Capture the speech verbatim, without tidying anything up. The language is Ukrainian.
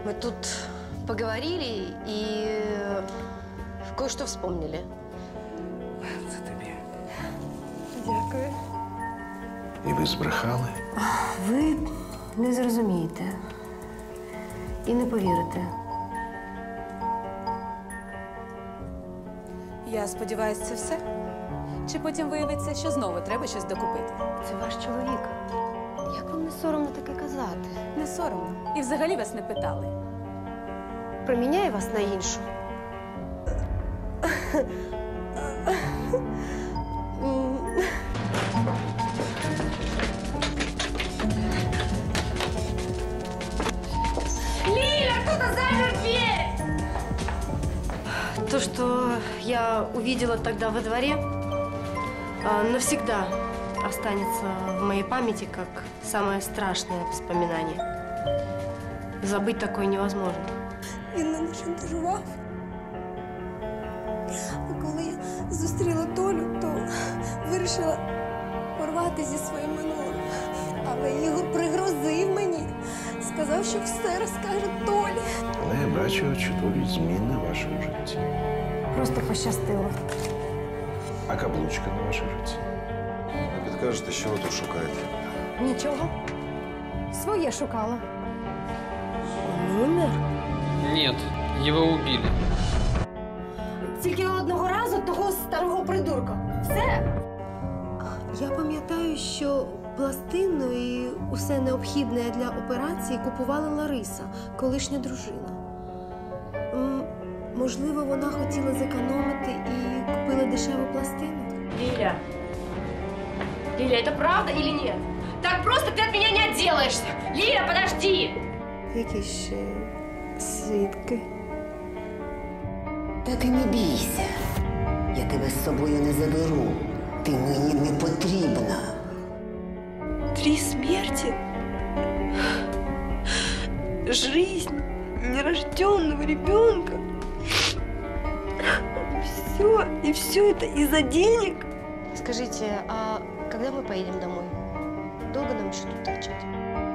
Мы тут поговорили и кое-что вспомнили. Це тобі. Дякую. І ви збрехали? Ви не зрозумієте і не повірите. Я сподіваюся, це все? Чи потім виявиться, що знову треба щось докупити? Це ваш чоловік. Як вам не соромно таке казати? Не соромно. І взагалі вас не питали. Проміняю вас на іншу. Лиля, кто-то запер дверь! То, что я увидела тогда во дворе, навсегда останется в моей памяти как самое страшное воспоминание. Забыть такое невозможно. Він мене шантажував. А коли я зустріла Толю, то вирішила порвати зі своїм минулим. Але Ігор пригрозив мені. Сказав, що все розкаже Толі. Але я бачу чудові зміни в вашому житті. Просто пощастило. А каблучка на вашому житті? Не підкажете, що ви тут шукаєте? Нічого. Своє шукала. Он умер? Нет, его убили. Тільки одного разу того старого придурка. Все. Я пам'ятаю, що пластину і усе необхідне для операції купувала Лариса, колишня дружина. М, Можливо, вона хотіла зекономити і купила дешеву пластину? Лиля. Лиля, это правда или нет? Так просто ты от меня не отделаешься. Лиля, подожди! Які ще свідки? Та ти не бійся. Я тебе з собою не заберу. Ти мені не потрібна. Три смерти. Жизнь нерожденного ребенка. Все, и все это из-за денег. Скажите, а когда мы поедем домой? Долго нам еще тут торчать?